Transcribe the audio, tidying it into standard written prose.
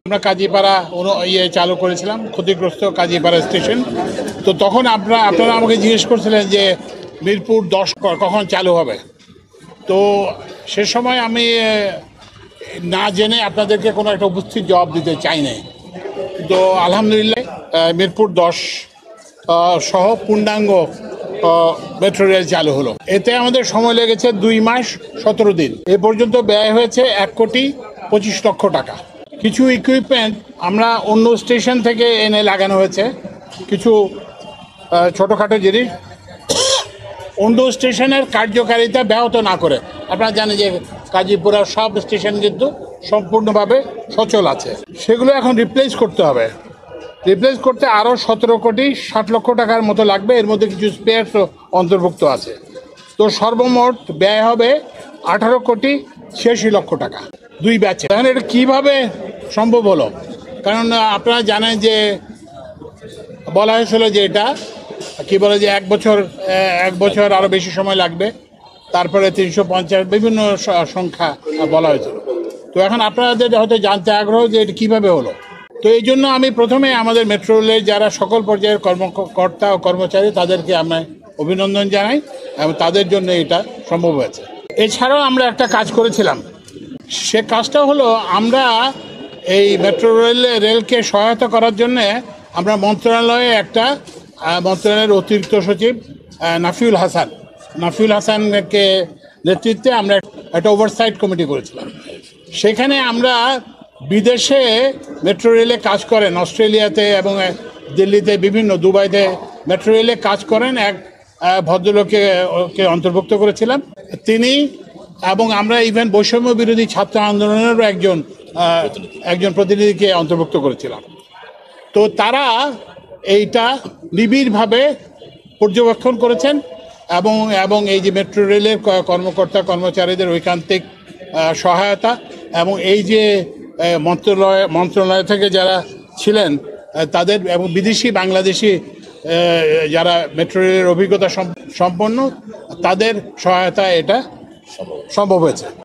আমরা কাজীপাড়া চালু করেছিলাম, ক্ষতিগ্রস্ত কাজীপাড়া স্টেশন। তো তখন আপনারা আমাকে জিজ্ঞেস করছিলেন যে মিরপুর 10 কখন চালু হবে। তো সে সময় আমি না জেনে আপনাদেরকে কোনো একটা উপস্থিত জবাব দিতে চাই নাই। তো আলহামদুলিল্লাহ মিরপুর 10 সহ পূর্ণাঙ্গ মেট্রো রেল চালু হলো। এতে আমাদের সময় লেগেছে 2 মাস 17 দিন। এ পর্যন্ত ব্যয় হয়েছে 1,25,00,000 টাকা। কিছু ইকুইপমেন্ট আমরা অন্য স্টেশন থেকে এনে লাগানো হয়েছে, কিছু ছোটোখাটো জিনিস অন্য স্টেশনের কার্যকারিতা ব্যাহত না করে। আপনারা জানেন যে কাজীপুরের সব স্টেশন কিন্তু সম্পূর্ণভাবে সচল আছে, সেগুলো এখন রিপ্লেস করতে হবে। রিপ্লেস করতে আরও 17,60,00,000 টাকার মতো লাগবে। এর মধ্যে কিছু স্পেয়ারসও অন্তর্ভুক্ত আছে। তো সর্বমোট ব্যয় হবে 18,86,00,000 টাকা 2 ব্যাচে। এখন এটা কীভাবে সম্ভব হলো? কারণ আপনারা জানেন যে বলা হয়েছিল যে এটা কী বলে যে 1 বছর আরও বেশি সময় লাগবে, তারপরে 350 বিভিন্ন সংখ্যা বলা হয়েছিল। তো এখন আপনাদের হয়তো জানতে আগ্রহ যে এটা কীভাবে হলো। তো এই জন্য আমি প্রথমে আমাদের মেট্রো রেলের যারা সকল পর্যায়ের কর্মকর্তা ও কর্মচারী তাদেরকে আমি অভিনন্দন জানাই, এবং তাদের জন্য এটা সম্ভব হয়েছে। এছাড়াও আমরা একটা কাজ করেছিলাম, সে কাজটা হলো আমরা এই মেট্রো রেলকে সহায়তা করার জন্যে আমরা মন্ত্রণালয়ের অতিরিক্ত সচিব নাফিউল হাসানকে নেতৃত্বে আমরা একটা ওভারসাইট কমিটি করেছিলাম। সেখানে আমরা বিদেশে মেট্রো রেলে কাজ করেন, অস্ট্রেলিয়াতে এবং দিল্লিতে, বিভিন্ন দুবাইতে মেট্রো রেলে কাজ করেন এক ভদ্রলোককে অন্তর্ভুক্ত করেছিলাম। তিনি এবং আমরা ইভেন বৈষম্য বিরোধী ছাত্র আন্দোলনেরও একজন প্রতিনিধিকে অন্তর্ভুক্ত করেছিলাম। তো তারা এইটা নিবিড়ভাবে পর্যবেক্ষণ করেছেন এবং এই যে মেট্রো রেলের কর্মকর্তা কর্মচারীদের ঐকান্তিক সহায়তা এবং এই যে মন্ত্রণালয় থেকে যারা ছিলেন তাদের এবং বিদেশি বাংলাদেশি যারা মেট্রো রেলের অভিজ্ঞতা সম্পন্ন, তাদের সহায়তা এটা সম্ভব হয়েছে।